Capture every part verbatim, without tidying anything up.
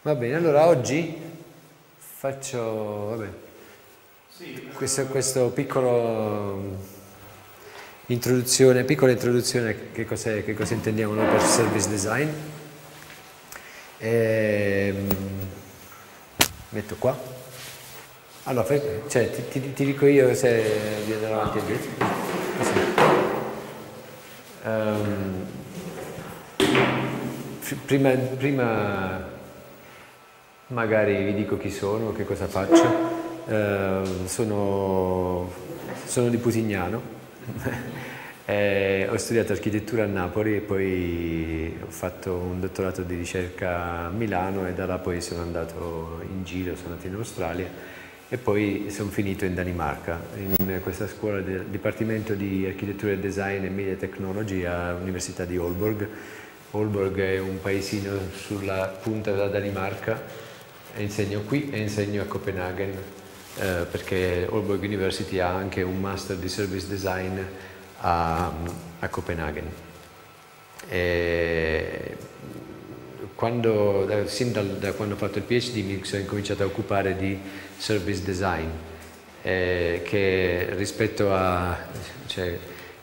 Va bene, allora oggi faccio vabbè, questo, questo piccolo introduzione, piccola introduzione che cos'è, che cosa intendiamo noi per service design. E, metto qua. Allora, cioè, ti, ti, ti dico io se di andare avanti e indietro. Um, prima, prima magari vi dico chi sono, che cosa faccio. Uh, sono, sono di Putignano, eh, ho studiato architettura a Napoli e poi ho fatto un dottorato di ricerca a Milano e da là poi sono andato in giro, sono andato in Australia e poi sono finito in Danimarca, in questa scuola del Dipartimento di Architettura e Design e Media Technology all'Università di Aalborg. Aalborg è un paesino sulla punta della Danimarca, e insegno qui e insegno a Copenaghen, eh, perché Aalborg University ha anche un master di service design a, a Copenaghen. E quando, da, sin dal, da quando ho fatto il PhD mi sono incominciato a occupare di service design, eh, che rispetto a... Cioè,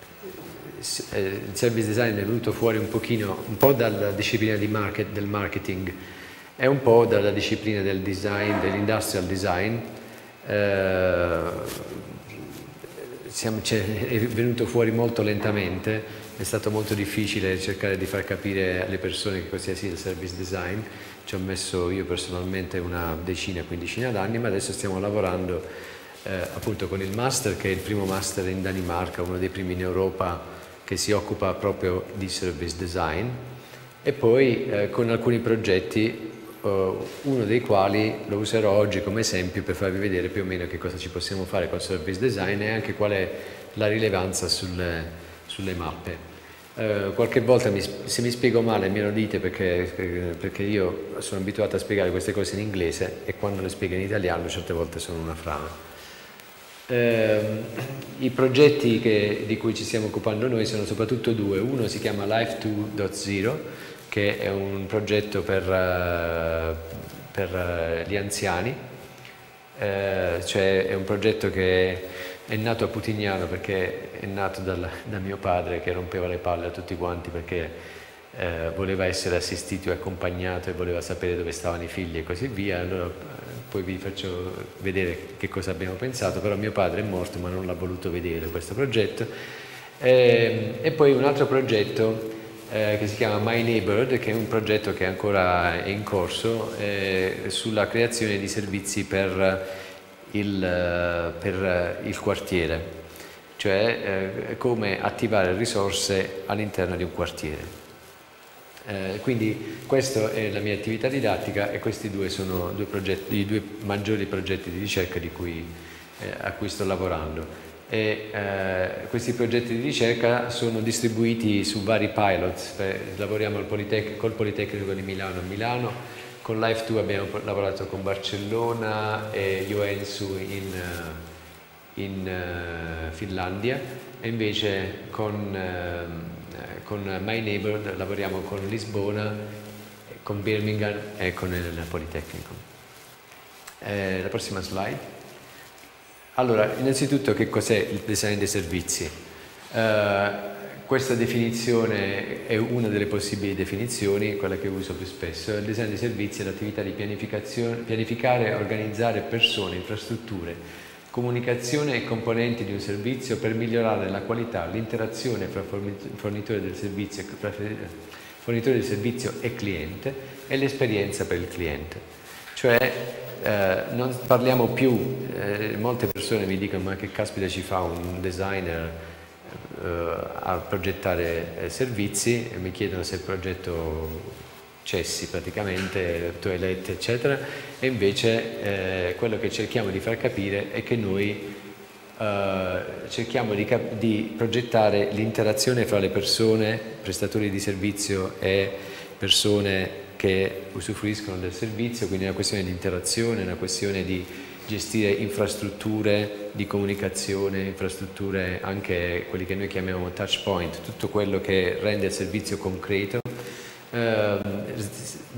il service design è venuto fuori un pochino, un po' dalla disciplina di market, del marketing e un po' dalla disciplina del design, dell'industrial design. Eh, siamo, cioè, è venuto fuori molto lentamente, è stato molto difficile cercare di far capire alle persone che cos'è sia il service design. Ci ho messo io personalmente una decina, quindicina d'anni, ma adesso stiamo lavorando eh, appunto con il master, che è il primo master in Danimarca, uno dei primi in Europa che si occupa proprio di service design, e poi eh, con alcuni progetti, uh, uno dei quali lo userò oggi come esempio per farvi vedere più o meno che cosa ci possiamo fare con service design e anche qual è la rilevanza sulle, sulle mappe. Uh, qualche volta mi, se mi spiego male me lo dite, perché, perché io sono abituato a spiegare queste cose in inglese e quando le spiego in italiano certe volte sono una frana. Eh, I progetti che, di cui ci stiamo occupando noi sono soprattutto due. Uno si chiama Life due punto zero, che è un progetto per, uh, per uh, gli anziani, eh, cioè è un progetto che è nato a Putignano perché è nato dal, da mio padre, che rompeva le palle a tutti quanti perché eh, voleva essere assistito e accompagnato e voleva sapere dove stavano i figli e così via. Allora, poi vi faccio vedere che cosa abbiamo pensato, però mio padre è morto ma non l'ha voluto vedere questo progetto. E, e poi un altro progetto eh, che si chiama My Neighborhood, che è un progetto che ancora è in corso, eh, sulla creazione di servizi per il, per il quartiere, cioè eh, come attivare risorse all'interno di un quartiere. Eh, quindi questa è la mia attività didattica e questi due sono due progetti, i due maggiori progetti di ricerca di cui, eh, a cui sto lavorando. E, eh, questi progetti di ricerca sono distribuiti su vari pilot. Beh, lavoriamo al Politec- col Politecnico di Milano a Milano, con Life due abbiamo lavorato con Barcellona e Joensuu in, in uh, Finlandia, e invece con uh, con My Neighborhood lavoriamo con Lisbona, con Birmingham e con il Politecnico. Eh, la prossima slide. Allora, innanzitutto che cos'è il design dei servizi? Eh, questa definizione è una delle possibili definizioni, quella che uso più spesso. Il design dei servizi è l'attività di pianificazione, pianificare e organizzare persone, infrastrutture, comunicazione e componenti di un servizio per migliorare la qualità, l'interazione fra fornitore del servizio, fra fornitore del servizio e cliente e l'esperienza per il cliente. Cioè eh, non parliamo più, eh, molte persone mi dicono ma che caspita ci fa un designer eh, a progettare eh, servizi, e mi chiedono se il progetto cessi praticamente, toilette eccetera, e invece eh, quello che cerchiamo di far capire è che noi eh, cerchiamo di, di progettare l'interazione fra le persone, prestatori di servizio e persone che usufruiscono del servizio, quindi è una questione di interazione, è una questione di gestire infrastrutture di comunicazione, infrastrutture anche quelli che noi chiamiamo touch point, tutto quello che rende il servizio concreto. Uh,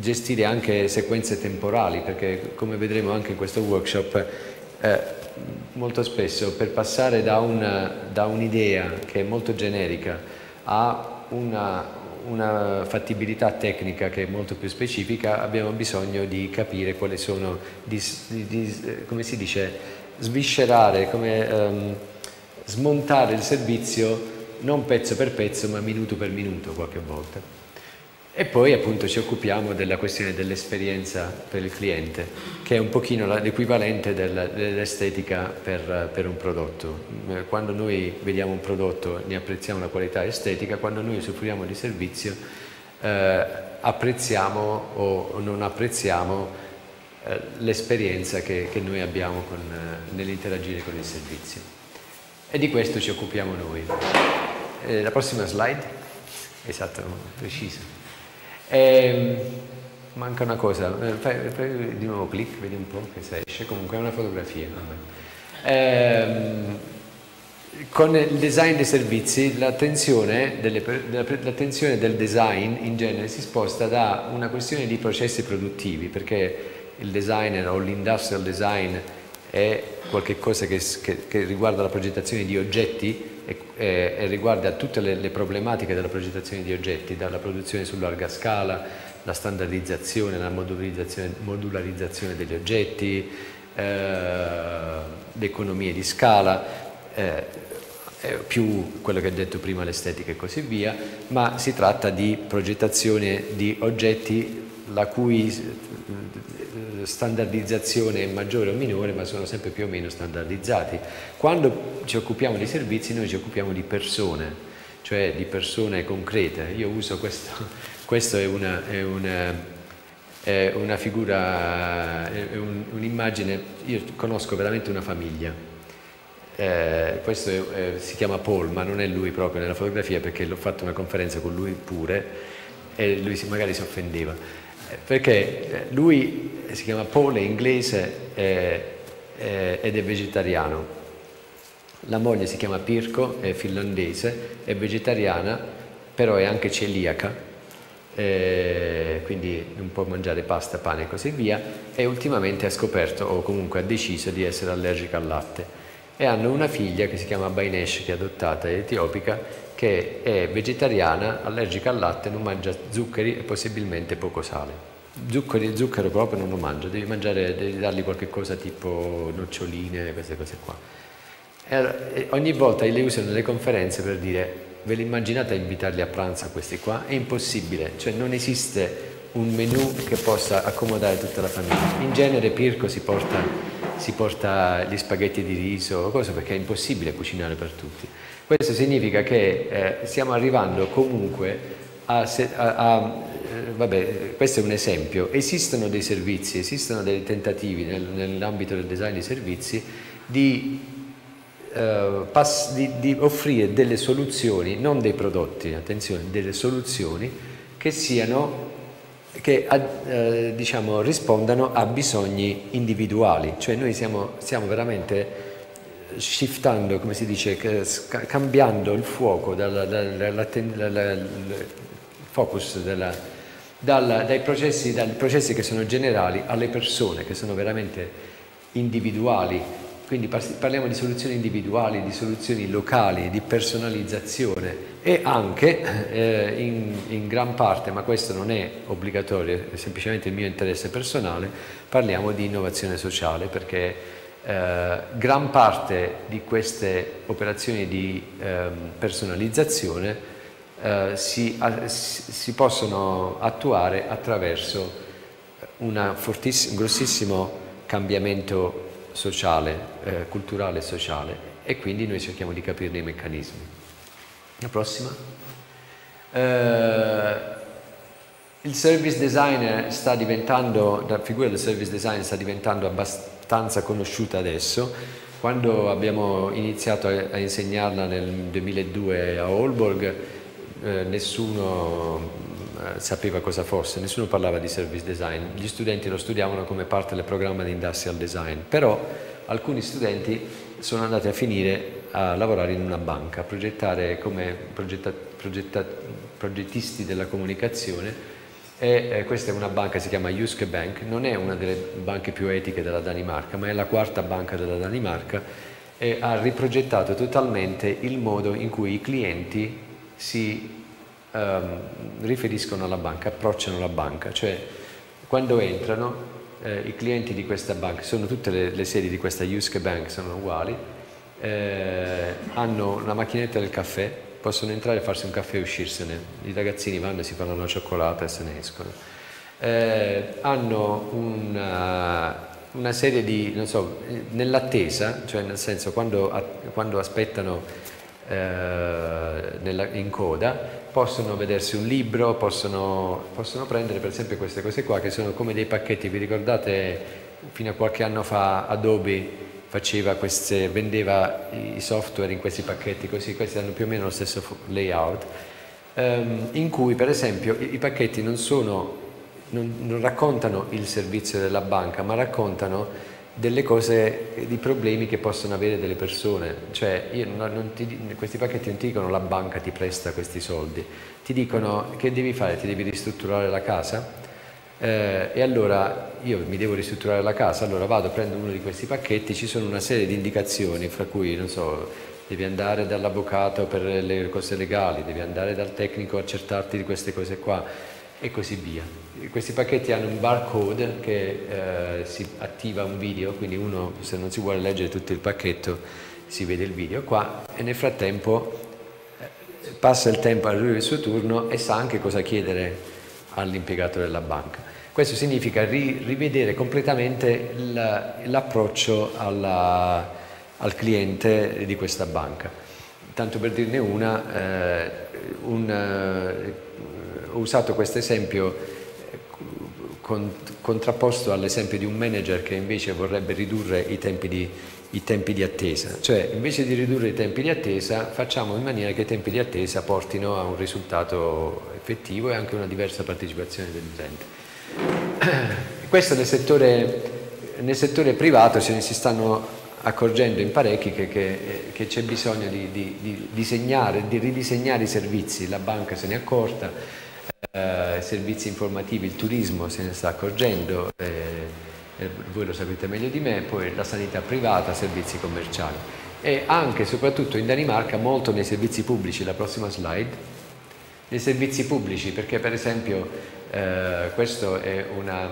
gestire anche sequenze temporali, perché come vedremo anche in questo workshop, eh, molto spesso per passare da un'idea che è molto generica a una, una fattibilità tecnica che è molto più specifica, abbiamo bisogno di capire quali sono, di, di, di, come si dice, sviscerare, come um, smontare il servizio non pezzo per pezzo ma minuto per minuto qualche volta. E poi appunto ci occupiamo della questione dell'esperienza per il cliente, che è un pochino l'equivalente dell'estetica per, per un prodotto. Quando noi vediamo un prodotto ne apprezziamo la qualità estetica, quando noi usufruiamo di servizio eh, apprezziamo o non apprezziamo eh, l'esperienza che, che noi abbiamo eh, nell'interagire con il servizio. E di questo ci occupiamo noi. Eh, la prossima slide, esatto, preciso. E, manca una cosa, fai, fai di nuovo clic, vedi un po' che se esce, comunque è una fotografia. E, con il design dei servizi l'attenzione del design in genere si sposta da una questione di processi produttivi, perché il designer o l'industrial design è qualcosa che, che, che riguarda la progettazione di oggetti e, e, e riguarda tutte le, le problematiche della progettazione di oggetti, dalla produzione su larga scala, la standardizzazione, la modularizzazione, modularizzazione degli oggetti, eh, le economie di scala, eh, più quello che ho detto prima, l'estetica e così via, ma si tratta di progettazione di oggetti la cui standardizzazione è maggiore o minore, ma sono sempre più o meno standardizzati. Quando ci occupiamo di servizi, noi ci occupiamo di persone, cioè di persone concrete. Io uso questo, questo è una, è una, è una figura, è un, un'immagine, io conosco veramente una famiglia, eh, questo è, eh, si chiama Paul, ma non è lui proprio nella fotografia, perché l'ho fatto una conferenza con lui pure e lui magari si offendeva. Perché lui si chiama Paul, è inglese eh, eh, ed è vegetariano. La moglie si chiama Pirkko, è finlandese, è vegetariana, però è anche celiaca, eh, quindi non può mangiare pasta, pane e così via, e ultimamente ha scoperto, o comunque ha deciso di essere allergica al latte. E hanno una figlia che si chiama Bainesh, che è adottata, è etiopica, che è vegetariana, allergica al latte, non mangia zuccheri e possibilmente poco sale. Zuccheri, zucchero proprio non lo mangia, devi mangiare, devi dargli qualche cosa tipo noccioline, queste cose qua. E allora, e ogni volta le usano nelle conferenze per dire: ve l'immaginate a invitarli a pranzo a questi qua? È impossibile, cioè non esiste un menù che possa accomodare tutta la famiglia. In genere Pirkko si porta, si porta gli spaghetti di riso o cose, perché è impossibile cucinare per tutti. Questo significa che eh, stiamo arrivando comunque a, a, a eh, vabbè, questo è un esempio, esistono dei servizi, esistono dei tentativi nel, nell'ambito del design di servizi di, eh, pass, di, di offrire delle soluzioni, non dei prodotti, attenzione, delle soluzioni che siano, che eh, diciamo rispondano a bisogni individuali, cioè noi siamo, stiamo veramente shiftando, come si dice, cambiando il fuoco, dalla, dalla, dalla, dalla, il focus della, dalla, dai, processi, dai processi che sono generali alle persone che sono veramente individuali. Quindi parliamo di soluzioni individuali, di soluzioni locali, di personalizzazione e anche eh, in, in gran parte, ma questo non è obbligatorio, è semplicemente il mio interesse personale, parliamo di innovazione sociale, perché Eh, gran parte di queste operazioni di eh, personalizzazione eh, si, a, si possono attuare attraverso una fortissimo, un grossissimo cambiamento sociale, eh, culturale e sociale, e quindi noi cerchiamo di capirne i meccanismi. La prossima. Eh, il service designer sta diventando, la figura del service designer sta diventando abbastanza conosciuta adesso. Quando abbiamo iniziato a, a insegnarla nel duemiladue a Aalborg, eh, nessuno eh, sapeva cosa fosse, nessuno parlava di service design, gli studenti lo studiavano come parte del programma di industrial design, però alcuni studenti sono andati a finire a lavorare in una banca, a progettare come progetta, progetta, progettisti della comunicazione, E eh, questa è una banca, si chiama Jyske Bank, non è una delle banche più etiche della Danimarca, ma è la quarta banca della Danimarca, e ha riprogettato totalmente il modo in cui i clienti si ehm, riferiscono alla banca, approcciano la banca, cioè quando entrano eh, i clienti di questa banca, sono tutte le, le sedi di questa Jyske Bank sono uguali, eh, hanno una macchinetta del caffè, possono entrare e farsi un caffè e uscirsene, i ragazzini vanno e si fanno una cioccolata e se ne escono. Eh, hanno una, una serie di, non so, nell'attesa, cioè nel senso quando, quando aspettano eh, nella, in coda, possono vedersi un libro, possono, possono prendere per esempio queste cose qua che sono come dei pacchetti. Vi ricordate fino a qualche anno fa Adobe faceva queste, vendeva i software in questi pacchetti così, questi hanno più o meno lo stesso layout, ehm, in cui per esempio i, i pacchetti non sono, non, non raccontano il servizio della banca, ma raccontano delle cose, di problemi che possono avere delle persone. Cioè io non, non ti, questi pacchetti non ti dicono la banca ti presta questi soldi, ti dicono che devi fare, ti devi ristrutturare la casa. Eh, e allora io mi devo ristrutturare la casa, allora vado, prendo uno di questi pacchetti, ci sono una serie di indicazioni, fra cui, non so, devi andare dall'avvocato per le cose legali, devi andare dal tecnico a accertarti di queste cose qua e così via. Questi pacchetti hanno un barcode che eh, si attiva un video, quindi uno, se non si vuole leggere tutto il pacchetto, si vede il video qua e nel frattempo eh, passa il tempo, arriva il suo turno e sa anche cosa chiedere all'impiegato della banca. Questo significa ri, rivedere completamente l'approccio al cliente di questa banca. Tanto per dirne una, eh, un, eh, ho usato questo esempio con, contrapposto all'esempio di un manager che invece vorrebbe ridurre i tempi di, i tempi di attesa. Cioè, invece di ridurre i tempi di attesa, facciamo in maniera che i tempi di attesa portino a un risultato effettivo e anche una diversa partecipazione dell'utente. Questo nel settore, nel settore privato se ne si stanno accorgendo in parecchi che, che, che c'è bisogno di, di, di disegnare, di ridisegnare i servizi. La banca se ne è accorta, eh, servizi informativi, il turismo se ne sta accorgendo, eh, eh, voi lo sapete meglio di me, poi la sanità privata, servizi commerciali e anche e soprattutto in Danimarca molto nei servizi pubblici. La prossima slide. Nei servizi pubblici, perché per esempio eh, questo è una,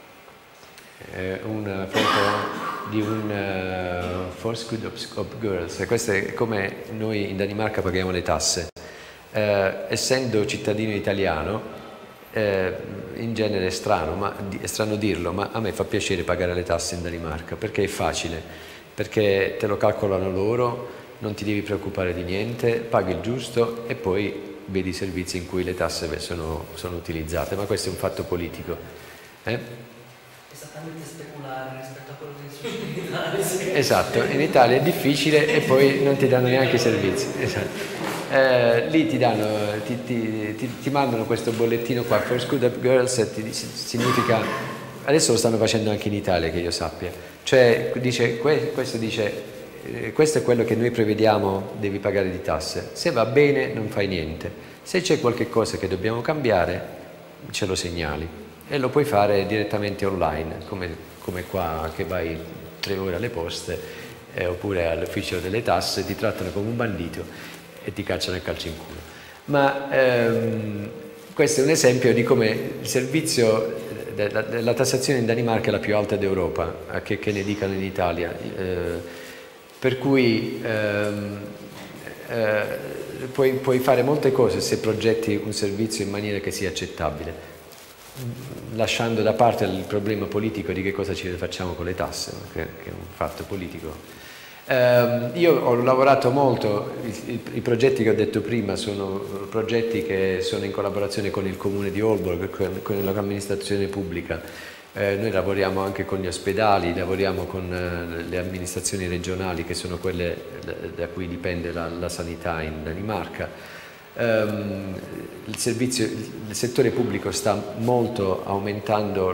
eh, una foto di un uh, Forskud of, of Girls, questo è come noi in Danimarca paghiamo le tasse. Eh, essendo cittadino italiano, eh, in genere è strano, ma, è strano dirlo, ma a me fa piacere pagare le tasse in Danimarca, perché è facile, perché te lo calcolano loro, non ti devi preoccupare di niente, paghi il giusto e poi vedi i servizi in cui le tasse sono, sono utilizzate, ma questo è un fatto politico. Eh? Esattamente speculare rispetto a quello che succede in Italia. Esatto, in Italia è difficile e poi non ti danno neanche i servizi. Esatto. Eh, lì ti, danno, ti, ti, ti, ti mandano questo bollettino qua, Forskud of Girls, ti, significa, adesso lo stanno facendo anche in Italia che io sappia, cioè dice, questo dice questo è quello che noi prevediamo devi pagare di tasse, se va bene non fai niente, se c'è qualche cosa che dobbiamo cambiare ce lo segnali e lo puoi fare direttamente online, come, come qua che vai tre ore alle poste eh, oppure all'ufficio delle tasse, ti trattano come un bandito e ti cacciano il calcio in culo. Ma ehm, questo è un esempio di come il servizio della, della tassazione in Danimarca è la più alta d'Europa, che, che ne dicano in Italia. Eh, Per cui ehm, eh, puoi, puoi fare molte cose se progetti un servizio in maniera che sia accettabile, lasciando da parte il problema politico di che cosa ci facciamo con le tasse, che, che è un fatto politico. Eh, io ho lavorato molto, i, i, i progetti che ho detto prima sono progetti che sono in collaborazione con il comune di Aalborg, con, con l'amministrazione pubblica. Eh, noi lavoriamo anche con gli ospedali, lavoriamo con eh, le amministrazioni regionali che sono quelle da cui dipende la, la sanità in Danimarca. Um, il, servizio, il settore pubblico sta molto aumentando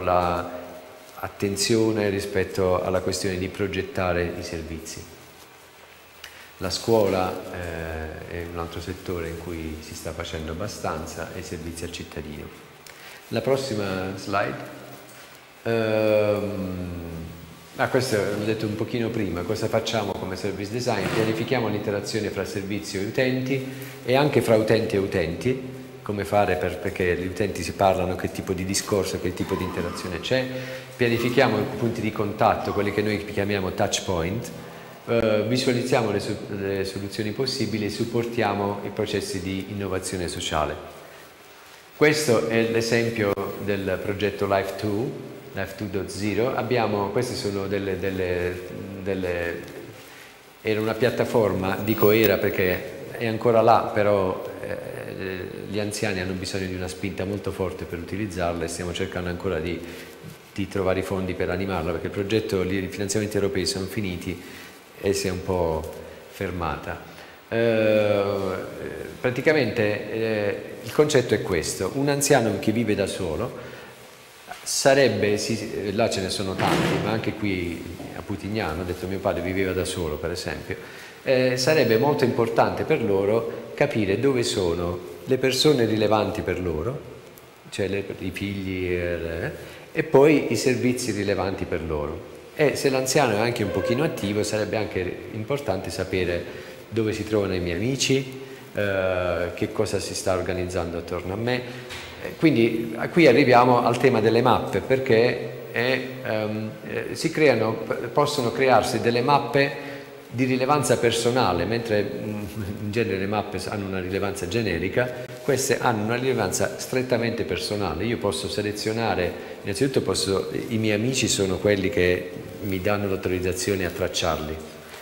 l'attenzione rispetto alla questione di progettare i servizi. La scuola eh, è un altro settore in cui si sta facendo abbastanza e i servizi al cittadino. La prossima slide. Um, ah, questo l'ho detto un pochino prima. Cosa facciamo come service design? Pianifichiamo l'interazione fra servizi e utenti e anche fra utenti e utenti, come fare per, perché gli utenti si parlano, che tipo di discorso, che tipo di interazione c'è. Pianifichiamo i punti di contatto, quelli che noi chiamiamo touch point, uh, visualizziamo le, le soluzioni possibili e supportiamo i processi di innovazione sociale. Questo è l'esempio del progetto Life due. Life due punto zero, abbiamo, queste sono delle, delle, delle, era una piattaforma, dico era perché è ancora là, però eh, gli anziani hanno bisogno di una spinta molto forte per utilizzarla e stiamo cercando ancora di, di trovare i fondi per animarla, perché il progetto, i finanziamenti europei sono finiti e si è un po' fermata. Eh, praticamente eh, il concetto è questo: un anziano che vive da solo sarebbe, sì, là ce ne sono tanti, ma anche qui a Putignano, ho detto mio padre viveva da solo per esempio, eh, sarebbe molto importante per loro capire dove sono le persone rilevanti per loro, cioè le, i figli eh, e poi i servizi rilevanti per loro. E se l'anziano è anche un pochino attivo sarebbe anche importante sapere dove si trovano i miei amici, eh, che cosa si sta organizzando attorno a me. Quindi qui arriviamo al tema delle mappe, perché è, um, eh, si creano, possono crearsi delle mappe di rilevanza personale, mentre in genere le mappe hanno una rilevanza generica, queste hanno una rilevanza strettamente personale. Io posso selezionare, innanzitutto posso, i miei amici sono quelli che mi danno l'autorizzazione a tracciarli.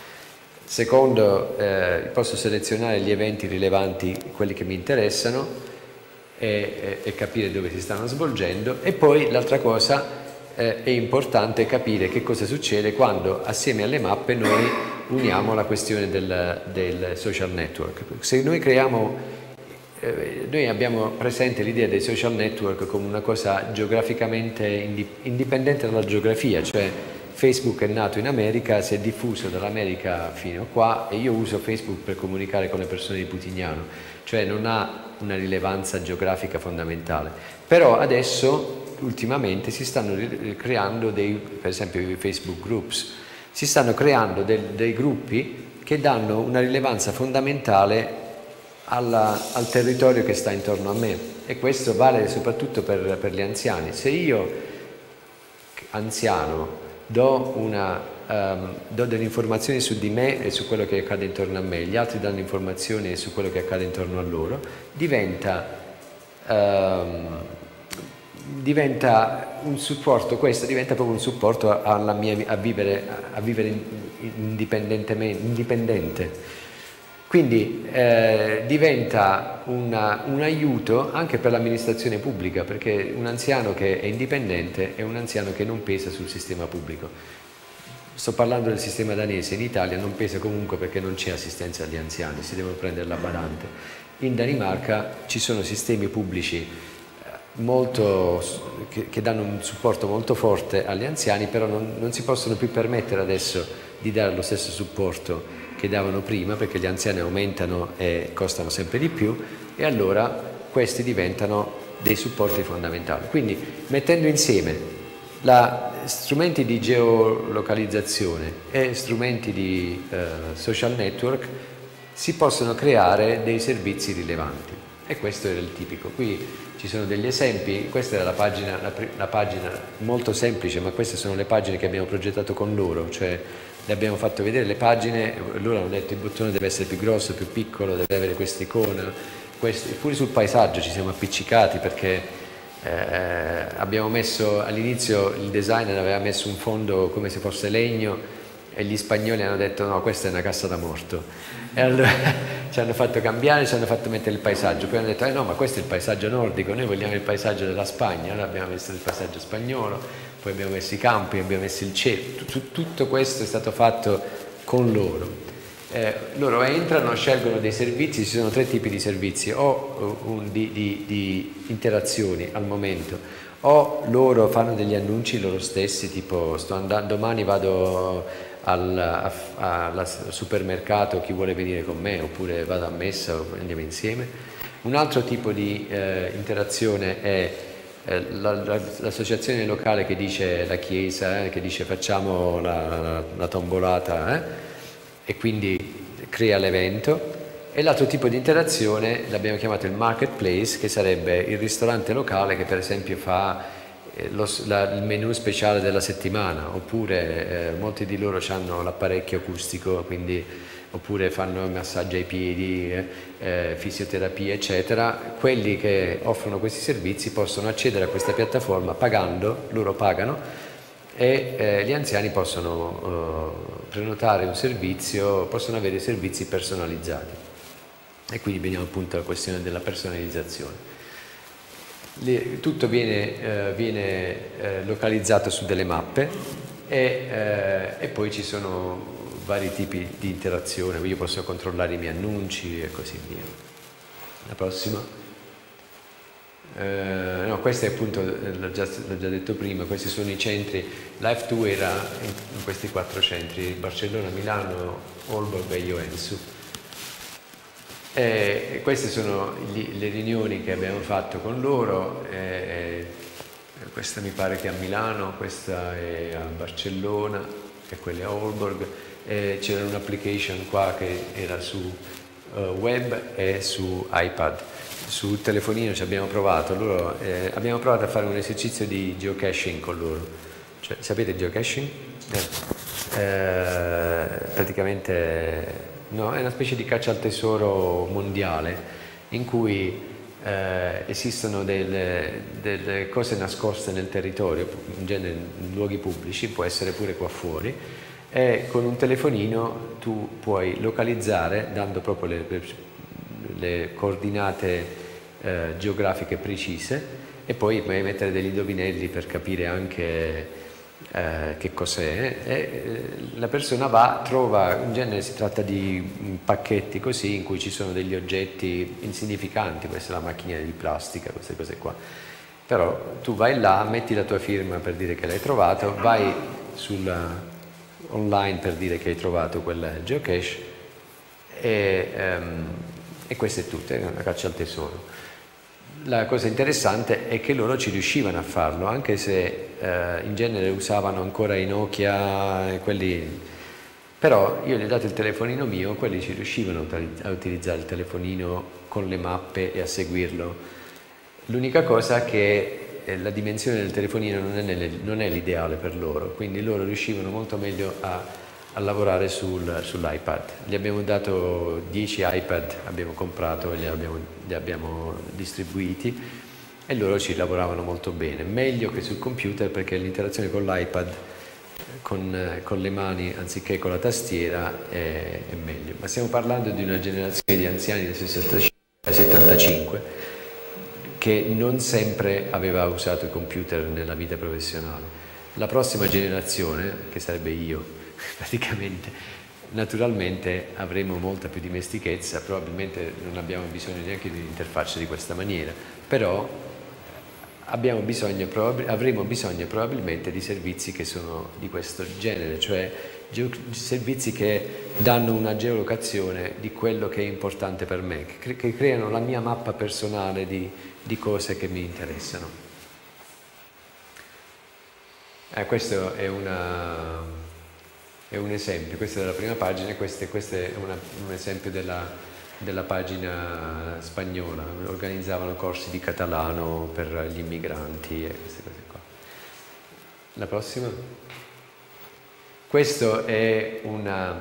Secondo, eh, posso selezionare gli eventi rilevanti, quelli che mi interessano, E, e capire dove si stanno svolgendo. E poi l'altra cosa eh, è importante capire che cosa succede quando assieme alle mappe noi uniamo la questione del, del social network. Se noi creiamo, eh, noi abbiamo presente l'idea dei social network come una cosa geograficamente indipendente dalla geografia, cioè Facebook è nato in America, si è diffuso dall'America fino a qua e io uso Facebook per comunicare con le persone di Putignano, cioè non ha una rilevanza geografica fondamentale. Però adesso, ultimamente, si stanno creando dei, per esempio i Facebook Groups, si stanno creando del, dei gruppi che danno una rilevanza fondamentale alla, al territorio che sta intorno a me, e questo vale soprattutto per, per gli anziani. Se io, anziano, do, una, um, do delle informazioni su di me e su quello che accade intorno a me, gli altri danno informazioni su quello che accade intorno a loro, diventa, um, diventa un supporto, questo diventa proprio un supporto alla mia, a vivere, a vivere indipendentemente, indipendente. Quindi eh, diventa una, un aiuto anche per l'amministrazione pubblica, perché un anziano che è indipendente è un anziano che non pesa sul sistema pubblico. Sto parlando del sistema danese, in Italia non pesa comunque perché non c'è assistenza agli anziani, si devono prendere la badante. In Danimarca ci sono sistemi pubblici molto, che, che danno un supporto molto forte agli anziani, però non, non si possono più permettere adesso di dare lo stesso supporto che davano prima, perché gli anziani aumentano e costano sempre di più, e allora questi diventano dei supporti fondamentali. Quindi mettendo insieme la, strumenti di geolocalizzazione e strumenti di eh, social network si possono creare dei servizi rilevanti, e questo era il tipico. Qui ci sono degli esempi, questa era la pagina, la, la pagina molto semplice, ma queste sono le pagine che abbiamo progettato con loro, cioè le abbiamo fatto vedere le pagine, loro hanno detto il bottone deve essere più grosso, più piccolo, deve avere questa icona, pure sul paesaggio ci siamo appiccicati, perché eh, abbiamo messo, all'inizio il designer aveva messo un fondo come se fosse legno e gli spagnoli hanno detto no, questa è una cassa da morto, e allora ci hanno fatto cambiare, ci hanno fatto mettere il paesaggio, poi hanno detto eh no, ma questo è il paesaggio nordico, noi vogliamo il paesaggio della Spagna, allora abbiamo messo il paesaggio spagnolo, poi abbiamo messo i campi, abbiamo messo il cielo, tutto questo è stato fatto con loro. Eh, loro entrano, scelgono dei servizi, ci sono tre tipi di servizi, o un, di, di, di interazioni al momento, o loro fanno degli annunci loro stessi, tipo sto andando, domani vado al, a, a, al supermercato, chi vuole venire con me, oppure vado a messa, andiamo insieme. Un altro tipo di eh, interazione è eh, l'associazione locale che dice la chiesa, eh, che dice facciamo la, la, la tombolata, eh, e quindi crea l'evento. E l'altro tipo di interazione l'abbiamo chiamato il marketplace, che sarebbe il ristorante locale che per esempio fa eh, lo, la, il menù speciale della settimana, oppure eh, molti di loro hanno l'apparecchio acustico, quindi, oppure fanno massaggi ai piedi, eh, eh, fisioterapia eccetera. Quelli che offrono questi servizi possono accedere a questa piattaforma pagando, loro pagano, e eh, gli anziani possono eh, prenotare un servizio, possono avere servizi personalizzati. E quindi veniamo appunto alla questione della personalizzazione. Le, tutto viene, eh, viene eh, localizzato su delle mappe e, eh, e poi ci sono vari tipi di interazione. Io posso controllare i miei annunci e così via. La prossima. Eh, no, questo è appunto, l'ho già, l'ho già detto prima, questi sono i centri. Life due era in, in questi quattro centri: Barcellona, Milano, Aalborg e Joensuu. E queste sono gli, le riunioni che abbiamo fatto con loro. E, e questa mi pare che è a Milano, questa è a Barcellona e quella a Aalborg. C'era un'application qua che era su uh, web e su iPad. Sul telefonino ci abbiamo provato. Loro, eh, abbiamo provato a fare un esercizio di geocaching con loro. Cioè, sapete il geocaching? Eh, eh, praticamente no, è una specie di caccia al tesoro mondiale in cui eh, esistono delle, delle cose nascoste nel territorio, in genere in luoghi pubblici, può essere pure qua fuori, e con un telefonino tu puoi localizzare, dando proprio le, le, le coordinate eh, geografiche precise, e poi puoi mettere degli indovinelli per capire anche Eh, che cos'è, e eh, la persona va, trova, in genere si tratta di pacchetti così in cui ci sono degli oggetti insignificanti, questa è la macchina di plastica, queste cose qua, però tu vai là, metti la tua firma per dire che l'hai trovato, vai sulla, online per dire che hai trovato quel geocache e, um, e questo è tutto, è una caccia al tesoro. La cosa interessante è che loro ci riuscivano a farlo, anche se eh, in genere usavano ancora i Nokia, quelli, però io gli ho dato il telefonino mio, quelli ci riuscivano a utilizzare il telefonino con le mappe e a seguirlo. L'unica cosa è che eh, la dimensione del telefonino non è, non è l'ideale per loro, quindi loro riuscivano molto meglio a a lavorare sul, sull'iPad. Gli abbiamo dato dieci iPad, abbiamo comprato e li abbiamo, li abbiamo distribuiti e loro ci lavoravano molto bene, meglio che sul computer, perché l'interazione con l'iPad con, con le mani anziché con la tastiera è, è meglio. Ma stiamo parlando di una generazione di anziani del sessantacinque settantacinque che non sempre aveva usato il computer nella vita professionale. La prossima generazione, che sarebbe io, praticamente, naturalmente avremo molta più dimestichezza, probabilmente non abbiamo bisogno neanche di un'interfaccia di questa maniera, però abbiamo bisogno, avremo bisogno probabilmente di servizi che sono di questo genere, cioè servizi che danno una geolocazione di quello che è importante per me, che, che creano la mia mappa personale di, di cose che mi interessano. Eh, questo è una... È un esempio, questo è della prima pagina e questo, questo è una, un esempio della, della pagina spagnola. Organizzavano corsi di catalano per gli immigranti e queste cose qua. La prossima? Questo è una,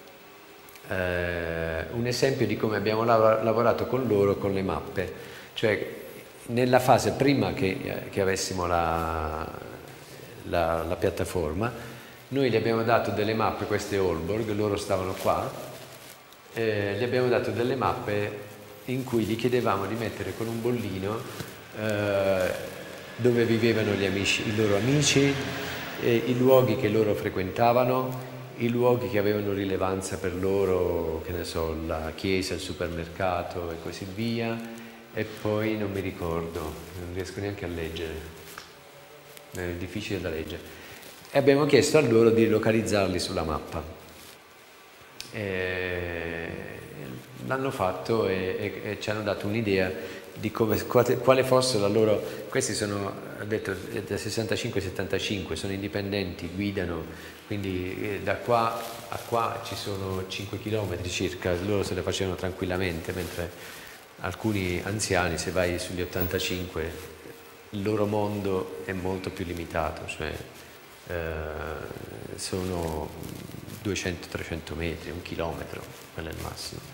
eh, un esempio di come abbiamo lav- lavorato con loro con le mappe. Cioè, nella fase prima che, che avessimo la, la, la piattaforma, noi gli abbiamo dato delle mappe, queste Aalborg, loro stavano qua, eh, gli abbiamo dato delle mappe in cui gli chiedevamo di mettere con un bollino eh, dove vivevano gli amici, i loro amici, eh, i luoghi che loro frequentavano, i luoghi che avevano rilevanza per loro, che ne so, la chiesa, il supermercato e così via, e poi non mi ricordo, non riesco neanche a leggere, è difficile da leggere. E abbiamo chiesto a loro di localizzarli sulla mappa. E l'hanno fatto e, e, e ci hanno dato un'idea di come, quale fosse la loro... Questi sono, ho detto, da sessantacinque settantacinque, sono indipendenti, guidano, quindi eh, da qua a qua ci sono cinque chilometri circa, loro se le facevano tranquillamente, mentre alcuni anziani, se vai sugli ottantacinque, il loro mondo è molto più limitato, cioè eh, sono duecento trecento metri, un chilometro, quello è il massimo.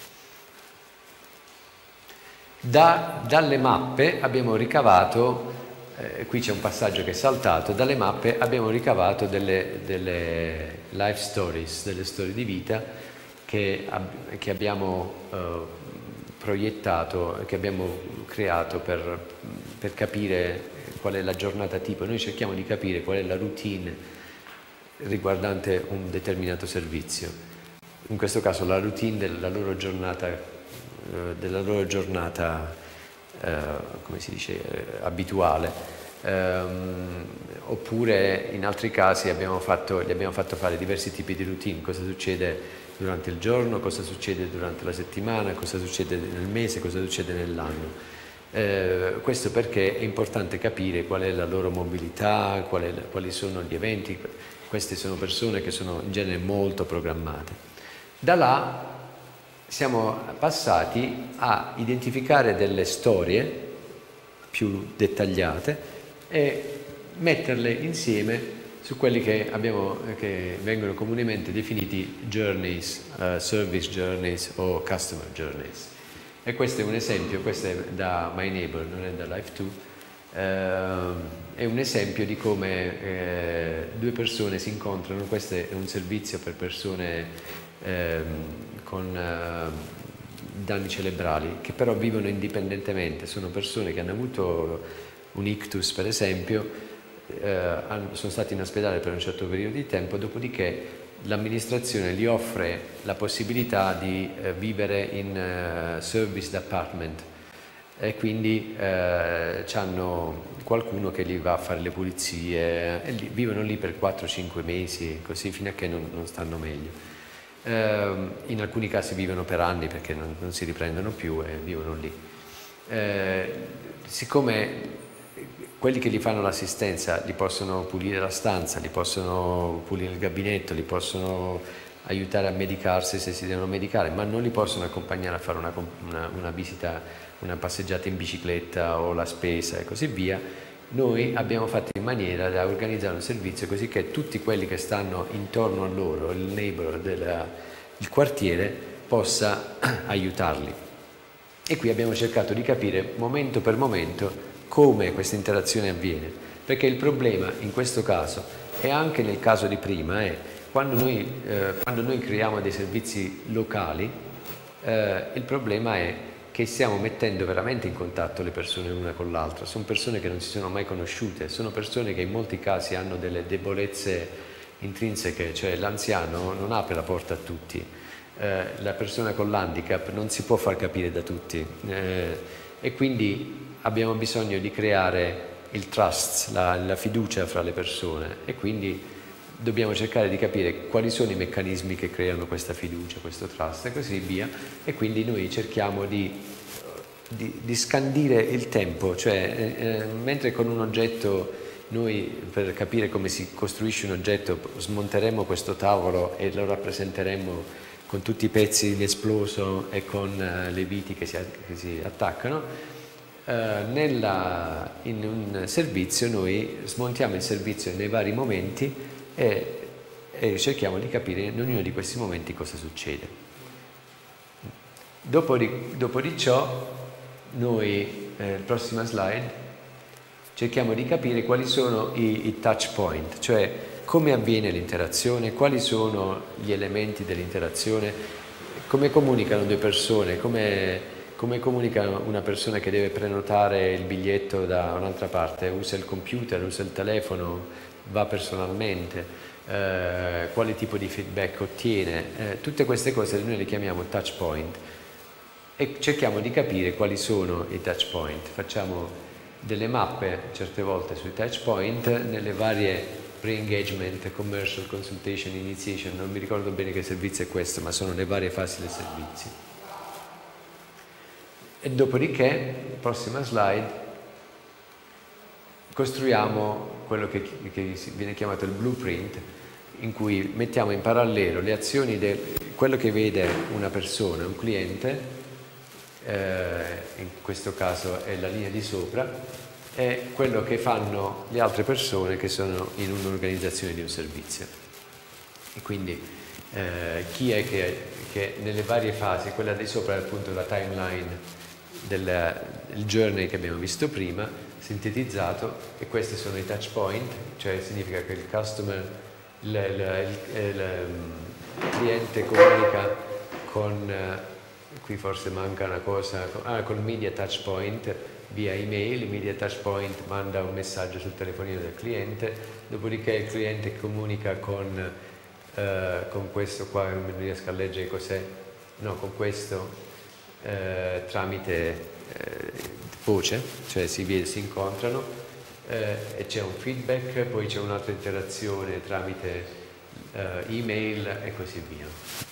Da, dalle mappe abbiamo ricavato, eh, qui c'è un passaggio che è saltato, dalle mappe abbiamo ricavato delle, delle life stories, delle storie di vita che, ab- che abbiamo eh, proiettato, che abbiamo creato per, per capire qual è la giornata tipo. Noi cerchiamo di capire qual è la routine riguardante un determinato servizio. In questo caso la routine della loro giornata della loro giornata eh, come si dice eh, abituale, ehm, oppure in altri casi abbiamo fatto, gli abbiamo fatto fare diversi tipi di routine, cosa succede durante il giorno, cosa succede durante la settimana, cosa succede nel mese, cosa succede nell'anno. Eh, questo perché è importante capire qual è la loro mobilità, qual è, quali sono gli eventi. Queste sono persone che sono in genere molto programmate. Da là siamo passati a identificare delle storie più dettagliate e metterle insieme su quelli che, abbiamo, che vengono comunemente definiti journeys, uh, service journeys o customer journeys. E questo è un esempio, questo è da My Neighbor, non è da Life due, uh, è un esempio di come eh, due persone si incontrano. Questo è un servizio per persone eh, con uh, danni cerebrali, che però vivono indipendentemente, sono persone che hanno avuto un ictus per esempio, eh, sono stati in ospedale per un certo periodo di tempo, dopodiché l'amministrazione gli offre la possibilità di eh, vivere in uh, service apartment e quindi eh, hanno qualcuno che gli va a fare le pulizie e li, vivono lì per quattro cinque mesi, così fino a che non, non stanno meglio. In alcuni casi vivono per anni perché non, non si riprendono più e vivono lì. Eh, siccome quelli che gli fanno l'assistenza gli possono pulire la stanza, gli possono pulire il gabinetto, li possono aiutare a medicarsi se si devono medicare, ma non li possono accompagnare a fare una, una, una visita, una passeggiata in bicicletta o la spesa e così via, noi abbiamo fatto in maniera da organizzare un servizio così che tutti quelli che stanno intorno a loro, il neighbor del il quartiere, possa aiutarli. E qui abbiamo cercato di capire momento per momento come questa interazione avviene, perché il problema in questo caso e anche nel caso di prima è quando noi, eh, quando noi creiamo dei servizi locali, eh, il problema è che stiamo mettendo veramente in contatto le persone l'una con l'altra. Sono persone che non si sono mai conosciute, sono persone che in molti casi hanno delle debolezze intrinseche, cioè l'anziano non apre la porta a tutti, eh, la persona con l'handicap non si può far capire da tutti eh, e quindi abbiamo bisogno di creare il trust, la, la fiducia fra le persone e quindi dobbiamo cercare di capire quali sono i meccanismi che creano questa fiducia, questo trust e così via, e quindi noi cerchiamo di, di, di scandire il tempo, cioè eh, mentre con un oggetto noi per capire come si costruisce un oggetto smonteremo questo tavolo e lo rappresenteremo con tutti i pezzi in esploso e con uh, le viti che si, che si attaccano, uh, nella, in un servizio noi smontiamo il servizio nei vari momenti e, e cerchiamo di capire in ognuno di questi momenti cosa succede. Dopo di, dopo di ciò noi, eh, prossima slide, cerchiamo di capire quali sono i, i touch point, cioè come avviene l'interazione, quali sono gli elementi dell'interazione, come comunicano due persone, come, come comunica una persona che deve prenotare il biglietto da un'altra parte, usa il computer, usa il telefono, va personalmente, eh, quale tipo di feedback ottiene, eh, tutte queste cose noi le chiamiamo touch point e cerchiamo di capire quali sono i touch point. Facciamo delle mappe certe volte sui touch point nelle varie pre-engagement, commercial, consultation, initiation, non mi ricordo bene che servizio è questo, ma sono le varie fasi del servizio. E dopodiché, prossima slide, costruiamo quello che, che viene chiamato il blueprint, in cui mettiamo in parallelo le azioni del quello che vede una persona, un cliente, eh, in questo caso è la linea di sopra, e quello che fanno le altre persone che sono in un'organizzazione di un servizio. E quindi eh, chi è che, che nelle varie fasi, quella di sopra è appunto la timeline del il journey che abbiamo visto prima, sintetizzato, e questi sono i touch point, cioè significa che il customer, il, il, il, il, il cliente comunica con, eh, qui forse manca una cosa, ah, col media touch point via email, il media touch point manda un messaggio sul telefonino del cliente, dopodiché il cliente comunica con, eh, con questo qua, non riesco a leggere cos'è, no, con questo eh, tramite eh, voce, cioè si, vede, si incontrano eh, e c'è un feedback, poi c'è un'altra interazione tramite eh, email e così via.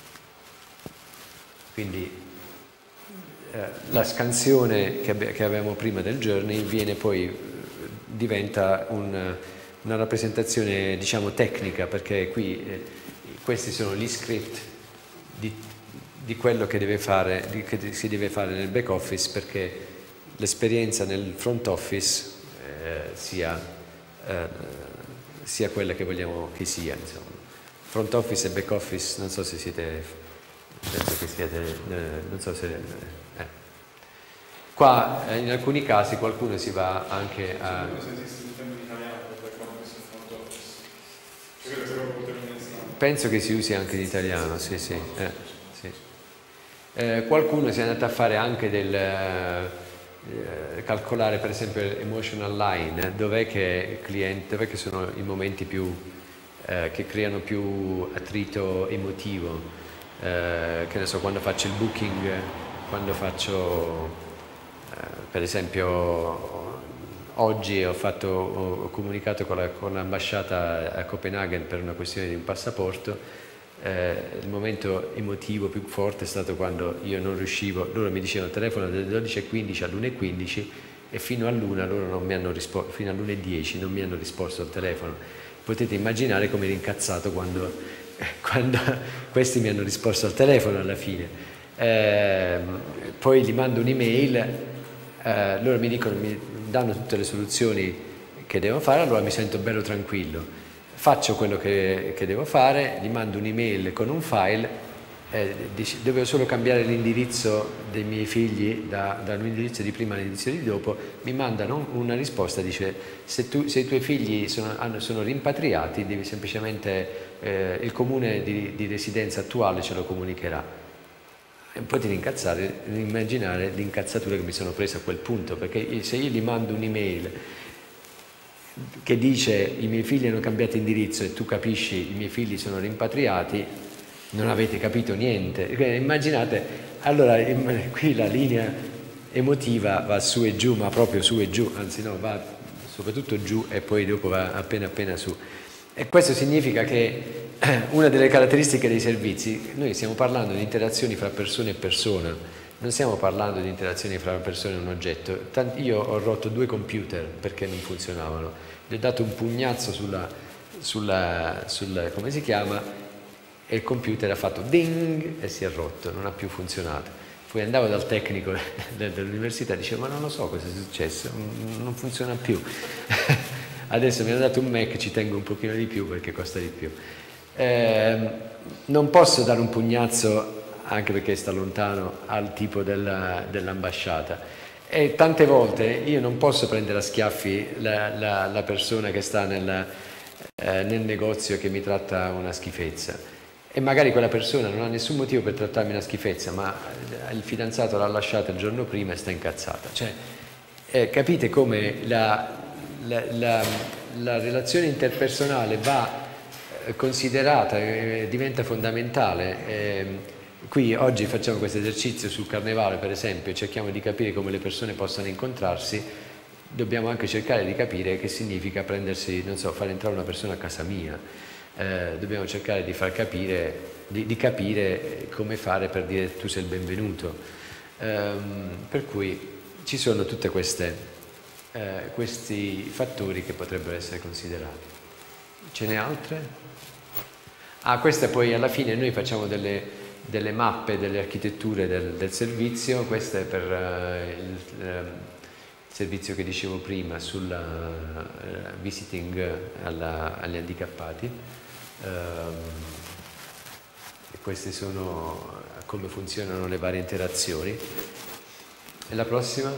Quindi eh, la scansione che, che avevamo prima del journey viene poi, diventa un, una rappresentazione diciamo tecnica, perché qui eh, questi sono gli script di di quello che, deve fare, di, che si deve fare nel back office, perché l'esperienza nel front office eh, sia, eh, sia quella che vogliamo che sia, insomma. Front office e back office, non so se siete, penso che siete, eh, non so se, eh. Qua eh, in alcuni casi qualcuno si va anche a... Penso che si usi anche in italiano, sì, sì. Eh. Eh, qualcuno si è andato a fare anche del eh, calcolare per esempio l'emotional line, dov'è che il cliente, dov'è che sono i momenti più eh, che creano più attrito emotivo, eh, che ne so, quando faccio il booking, quando faccio eh, per esempio oggi ho, fatto, ho comunicato con, la, con l'ambasciata a Copenaghen per una questione di un passaporto. Eh, il momento emotivo più forte è stato quando io non riuscivo, loro mi dicevano telefono dalle dodici e quindici all'una e quindici e fino all'una loro non mi hanno risposto, fino all'una e dieci non mi hanno risposto al telefono. Potete immaginare come ero incazzato quando, eh, quando questi mi hanno risposto al telefono alla fine. Eh, poi gli mando un'email, eh, loro mi dicono, mi danno tutte le soluzioni che devo fare, allora mi sento bello tranquillo. Faccio quello che, che devo fare, gli mando un'email con un file, eh, dovevo solo cambiare l'indirizzo dei miei figli da, dall'indirizzo di prima all'indirizzo di dopo, mi mandano una risposta, dice se, tu, se i tuoi figli sono, sono rimpatriati devi semplicemente, eh, il comune di, di residenza attuale ce lo comunicherà. E potete incazzare, immaginare l'incazzatura che mi sono preso a quel punto, perché se io gli mando un'email che dice i miei figli hanno cambiato indirizzo e tu capisci i miei figli sono rimpatriati, non avete capito niente. Immaginate, allora qui la linea emotiva va su e giù, ma proprio su e giù, anzi no, va soprattutto giù e poi dopo va appena appena su. E questo significa che una delle caratteristiche dei servizi, noi stiamo parlando di interazioni fra persona e persona, non stiamo parlando di interazioni fra una persona e un oggetto. Io ho rotto due computer perché non funzionavano, gli ho dato un pugnazzo sulla, sulla, sulla come si chiama, e il computer ha fatto ding e si è rotto, non ha più funzionato. Poi andavo dal tecnico dell'università e dicevo ma non lo so cosa è successo, non funziona più. Adesso mi hanno dato un Mac, ci tengo un pochino di più perché costa di più. Eh, non posso dare un pugnazzo anche perché sta lontano al tipo della, dell'ambasciata, e tante volte io non posso prendere a schiaffi la, la, la persona che sta nel, eh, nel negozio che mi tratta una schifezza, e magari quella persona non ha nessun motivo per trattarmi una schifezza, ma il fidanzato l'ha lasciata il giorno prima e sta incazzata. Cioè, eh, capite come la, la, la, la relazione interpersonale va considerata, eh, diventa fondamentale. Eh, Qui oggi facciamo questo esercizio sul carnevale, per esempio, cerchiamo di capire come le persone possano incontrarsi, dobbiamo anche cercare di capire che significa prendersi, non so, far entrare una persona a casa mia, eh, dobbiamo cercare di far capire, di, di capire come fare per dire tu sei il benvenuto. Ehm, per cui ci sono tutti eh, questi fattori che potrebbero essere considerati. Ce n'è altre? Ah, queste poi alla fine noi facciamo delle, delle mappe delle architetture del, del servizio. Questo è per uh, il, uh, servizio che dicevo prima sul uh, visiting alla, agli handicappati. Um, e queste sono come funzionano le varie interazioni. E la prossima?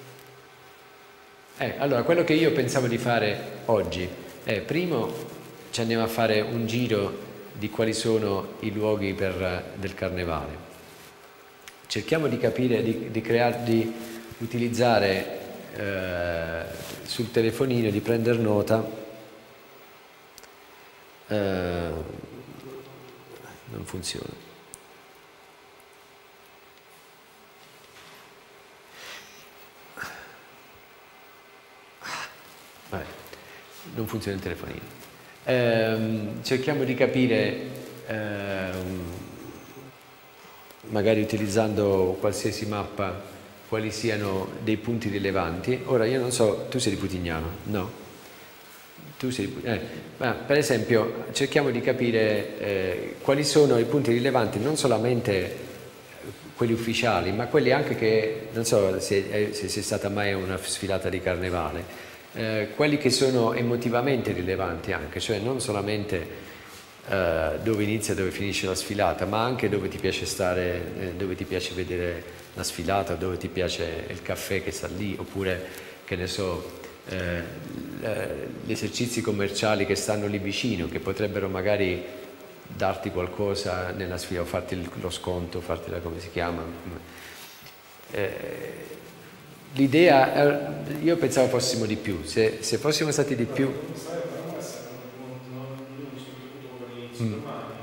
Eh, allora, quello che io pensavo di fare oggi è, primo, ci andiamo a fare un giro di quali sono i luoghi per, del carnevale. Cerchiamo di capire, di, di creare, di utilizzare eh, sul telefonino, di prendere nota. Eh, non funziona. Vabbè, non funziona il telefonino. Ehm, cerchiamo di capire, ehm, magari utilizzando qualsiasi mappa, quali siano dei punti rilevanti. Ora io non so, tu sei di Putignano? No? Tu sei di, eh, ma per esempio cerchiamo di capire eh, quali sono i punti rilevanti, non solamente quelli ufficiali, ma quelli anche che, non so se, se sei stata mai a una sfilata di carnevale, eh, quelli che sono emotivamente rilevanti anche, cioè non solamente eh, dove inizia e dove finisce la sfilata, ma anche dove ti piace stare, eh, dove ti piace vedere la sfilata, dove ti piace il caffè che sta lì, oppure, che ne so, eh, gli esercizi commerciali che stanno lì vicino, che potrebbero magari darti qualcosa nella sfida, o farti lo sconto, farti la, come si chiama. Eh, l'idea, io pensavo fossimo di più, se, se fossimo stati di più. Mm.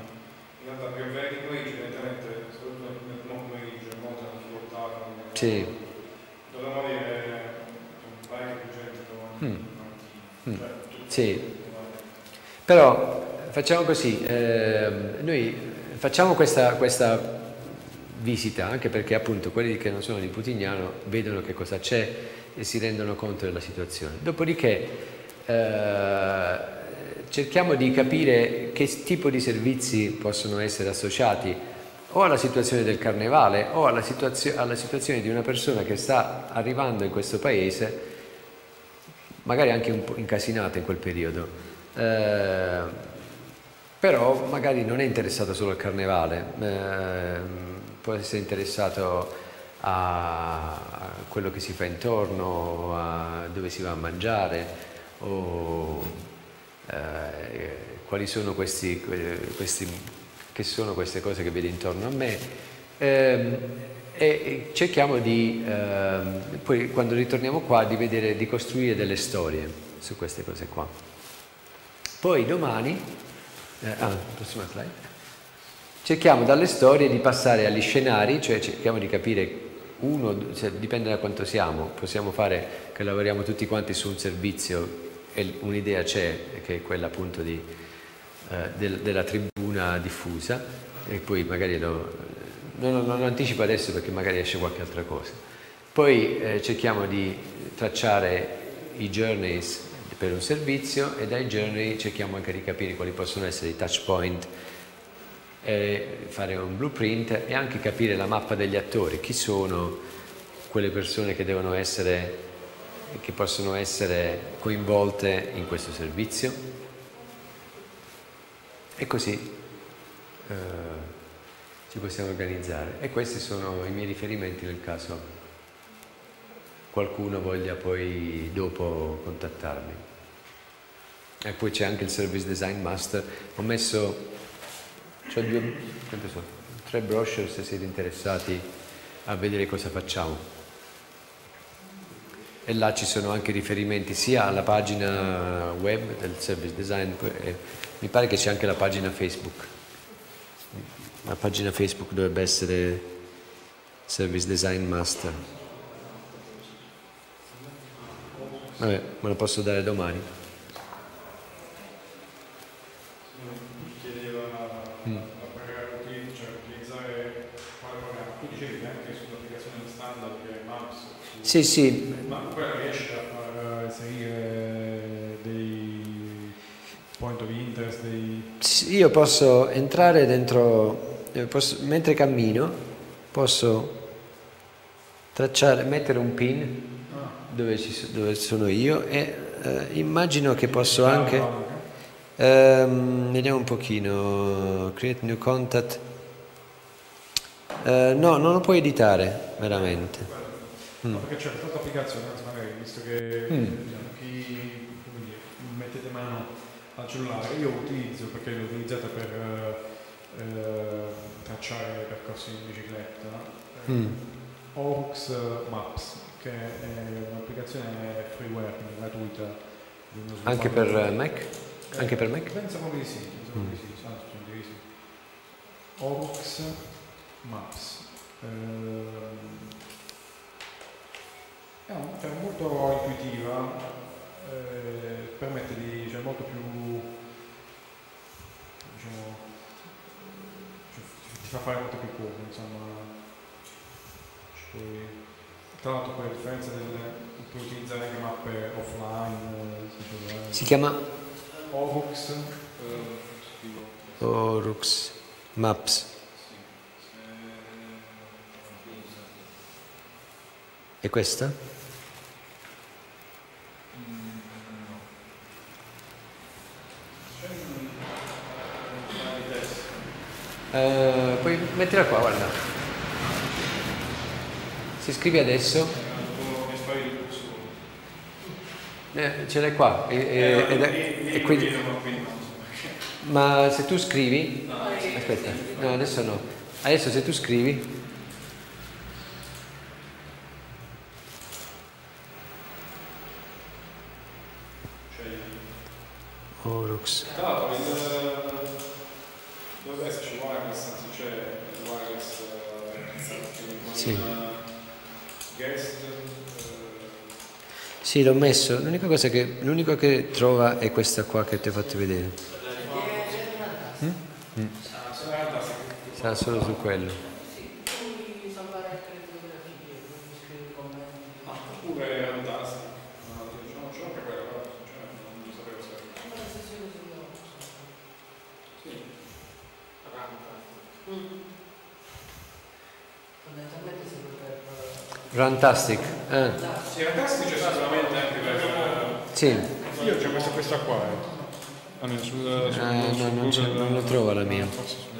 Sì. Dovremmo avere un paio di gente mm. Mm. Sì. Però facciamo così, eh, noi facciamo questa, questa visita, anche perché appunto quelli che non sono di Putignano vedono che cosa c'è e si rendono conto della situazione. Dopodiché eh, cerchiamo di capire che tipo di servizi possono essere associati o alla situazione del carnevale o alla, situazio- alla situazione di una persona che sta arrivando in questo paese, magari anche un po' incasinata in quel periodo, eh, però magari non è interessato solo al carnevale, eh, può essere interessato a, a quello che si fa intorno, a dove si va a mangiare, o eh, quali sono questi, questi, che sono queste cose che vede intorno a me. Eh, e cerchiamo di, eh, poi quando ritorniamo qua, di vedere, di costruire delle storie su queste cose qua. Poi domani, eh, ah, prossima slide, cerchiamo dalle storie di passare agli scenari, cioè cerchiamo di capire uno, cioè dipende da quanto siamo, possiamo fare che lavoriamo tutti quanti su un servizio e un'idea c'è, che è quella appunto di, eh, del, della tribuna diffusa, e poi magari lo... Non, non anticipo adesso perché magari esce qualche altra cosa. Poi eh, cerchiamo di tracciare i journeys per un servizio e dai journey cerchiamo anche di capire quali possono essere i touch point, eh, fare un blueprint e anche capire la mappa degli attori, chi sono quelle persone che devono essere, che possono essere coinvolte in questo servizio, e così eh, ci possiamo organizzare. E questi sono i miei riferimenti nel caso qualcuno voglia poi dopo contattarmi. E poi c'è anche il Service Design Master. Ho messo, cioè due, quante sono? Tre brochure se siete interessati a vedere cosa facciamo. E là ci sono anche riferimenti sia alla pagina web del Service Design, e mi pare che c'è anche la pagina Facebook. La pagina Facebook dovrebbe essere Service Design Master. Vabbè, me lo posso dare domani. Chiedeva a pagare, cioè utilizzare quale programma. dicevi che anche sull'applicazione standard che è Maps, su... Sì, sì. Ma poi riesci a far inserire dei point of interest, dei... Io posso entrare dentro, posso, mentre cammino, posso tracciare, mettere un pin Ah. dove, ci, dove sono io e eh, immagino che posso anche, ehm, vediamo un pochino, create new contact, eh, no, non lo puoi editare veramente. No, perché c'è questa applicazione, anzi magari, visto che Mm. diciamo, chi come dire, mettete mano al cellulare, io utilizzo perché l'ho utilizzata per eh, tracciare percorsi in bicicletta, eh, Mm. Orux Maps, che è un'applicazione freeware, quindi gratuita. Di uno Anche per sviluppatore. Mac? Anche per Mac? Penso proprio di sì, penso proprio di sì, anzi, sono divisi. Orux Maps. Ehm, È, un, è molto intuitiva, eh, permette di, cioè molto più, diciamo, cioè, ti fa fare molto più cose, insomma. Poi, tra l'altro poi a differenza del, puoi utilizzare anche mappe offline, eh, cioè, Si chiama Orux, eh, Orux Maps. E questa? Uh, puoi metterla qua, guarda. Si scrive adesso. Eh, ce l'hai qua. E, e, ed è- e quindi, ma se tu scrivi. Aspetta, no, adesso no. Adesso se tu scrivi. Orux. Tra l'altro il, dovrebbe esserci wireless, anzi c'è il wireless eh, Sì. con guest. Sì, l'ho messo. L'unica cosa che l'unico che trova è questa qua che ti ho fatto vedere. Mm? Mm. Sarà solo su quello. Oppure Fantastic. No, diciamo c'è anche quella, però sinceramente non lo sapevo se. Sì. Fondamentalmente serve per... Fantastic. Eh. Sì, Fantastic c'è sicuramente anche per... Sì. Io c'ho questa, questa qua. Eh. Almeno sul, sul, Ah, sul no, non, c'è- Google, non lo trova la mia. forse sul-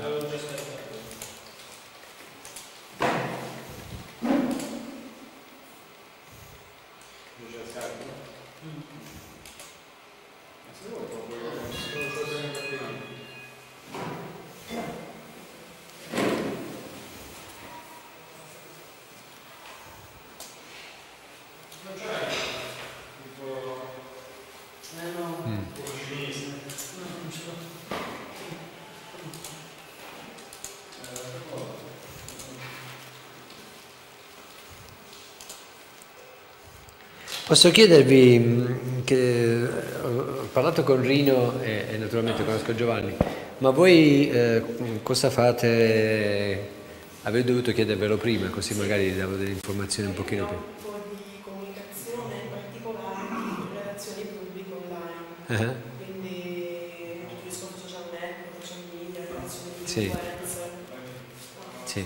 Posso chiedervi, mh, che ho parlato con Rino e, e naturalmente conosco Giovanni, ma voi eh, cosa fate? Avrei dovuto chiedervelo prima, così magari vi davo delle informazioni un pochino più. Un po' di comunicazione, in particolare di relazioni pubbliche online, Ah, quindi tutto il discorso social network, social media, relazioni di Sì. influencer. sì.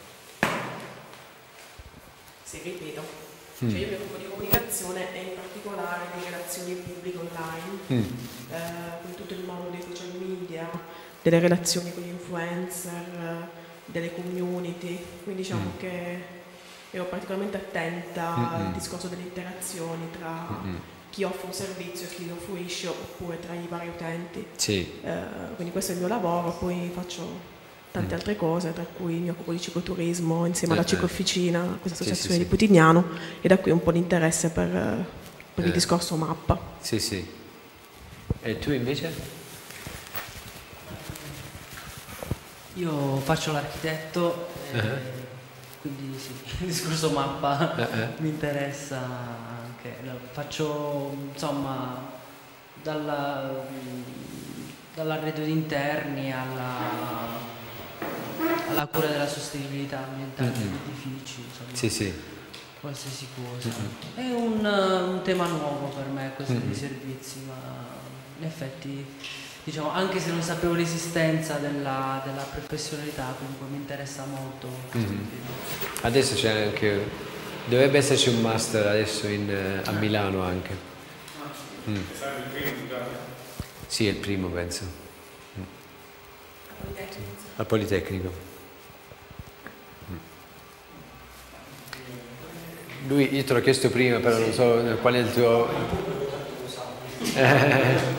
Sì, ripeto. Mm. Cioè io mi occupo di comunicazione e in particolare di relazioni pubbliche online, Mm. eh, quindi tutto il mondo dei social media, delle relazioni con gli influencer, eh, delle community, quindi diciamo Mm. che ero particolarmente attenta Mm-mm. al discorso delle interazioni tra Mm-mm. chi offre un servizio e chi lo fruisce oppure tra i vari utenti. Sì. Eh, quindi questo è il mio lavoro, poi faccio tante Mm. altre cose, tra cui mi occupo di cicloturismo insieme Eh, alla eh. ciclofficina, questa Sì, sì, associazione sì. di Putignano, e da qui un po' l'interesse per, eh, per Eh. il discorso mappa. Sì, sì. E tu invece? Io faccio l'architetto, e Uh-huh. quindi sì, il discorso mappa Eh, mi interessa anche. Lo faccio insomma dalla, dall'arredo di interni alla, alla cura della sostenibilità ambientale Mm-mm. degli edifici, insomma, Sì, sì. qualsiasi cosa. Mm-mm. È un, un tema nuovo per me questo Mm-mm. dei servizi, ma in effetti, diciamo, anche se non sapevo l'esistenza della, della professionalità, comunque mi interessa molto questo Mm-hmm. tema. Adesso c'è anche, dovrebbe esserci un master adesso in, eh, a Milano anche. Mm. Sarebbe il primo in Italia. Sì, è il primo penso. Mm. Al Politecnico. Mm. Lui, io te l'ho chiesto prima, però non so qual è il tuo... Eh.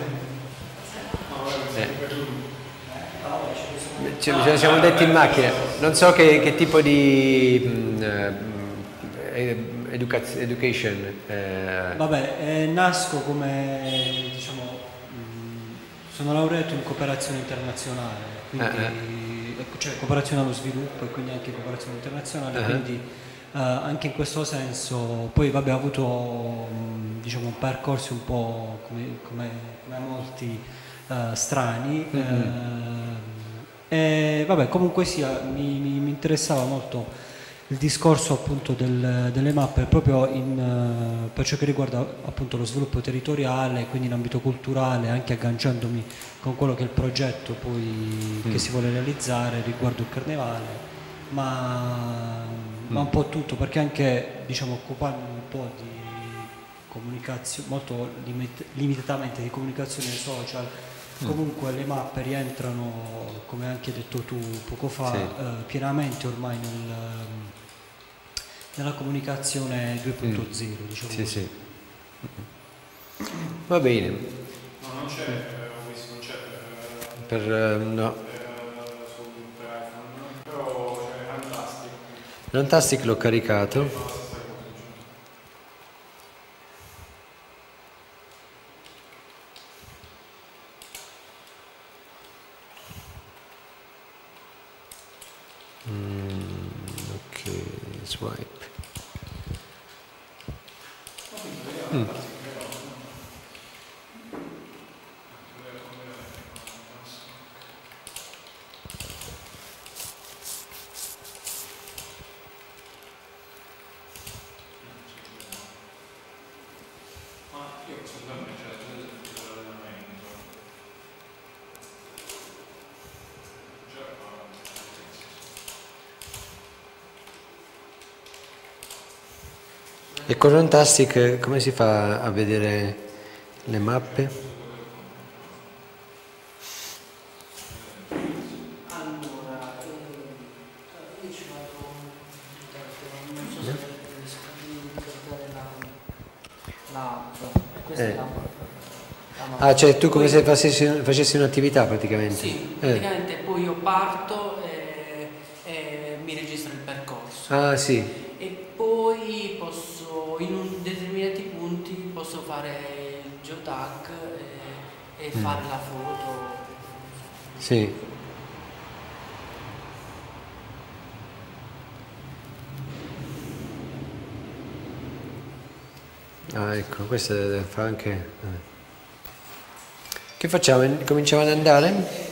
Ce lo siamo detti in macchina, non so che, che tipo di mh, eh, educaz- education. Eh. Vabbè, eh, nasco come, diciamo, mh, sono laureato in cooperazione internazionale, quindi, Uh-huh. ecco, cioè cooperazione allo sviluppo e quindi anche cooperazione internazionale, Uh-huh. quindi eh, anche in questo senso, poi vabbè, ho avuto mh, diciamo, un percorso un po' come, come, come molti eh, strani. Mm-hmm. eh, E vabbè, comunque sia, mi, mi, mi interessava molto il discorso appunto del, delle mappe proprio in, uh, per ciò che riguarda appunto lo sviluppo territoriale, quindi in ambito culturale, anche agganciandomi con quello che è il progetto poi Mm. che si vuole realizzare riguardo il carnevale, ma, Mm. ma un po' tutto, perché anche diciamo occupandomi un po' di comunicazione, molto limit- limitatamente di comunicazione social. Comunque le mappe rientrano, come anche hai detto tu poco fa, Sì. eh, pienamente ormai nel, nella comunicazione due punto zero, diciamo Sì, così. sì. Va bene. No, non c'è, eh, ho visto, non c'è eh, Per, eh, no. eh, su per iPhone, però c'è Fantastic. Fantastic l'ho caricato. Basta stare con il gioco. Mm, ok, swipe. Mm. Ma io posso andare, cioè, scusa se ti do l'allenamento. Già, E con Fantastic come si fa a vedere le mappe? Allora, eh, io ci vado, non so se riesco a ricordare la, l'app, questa Eh. è l'app. la mappa. Ah, cioè tu come Poi- se facessi, facessi un'attività praticamente? Sì, Eh. praticamente poi io parto e, e mi registro il percorso. Ah, sì. E poi posso, in un- determinati punti, posso fare il geotag e, e Mm. fare la foto. Sì. Ah, ecco, questo fa anche... eh. Che facciamo? Cominciamo ad andare?